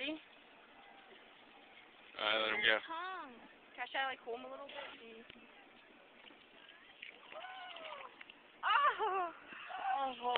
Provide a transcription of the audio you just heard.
Ready? Alright, let him go. Tongue. Can I try to like hold him a little bit? Oh! Oh,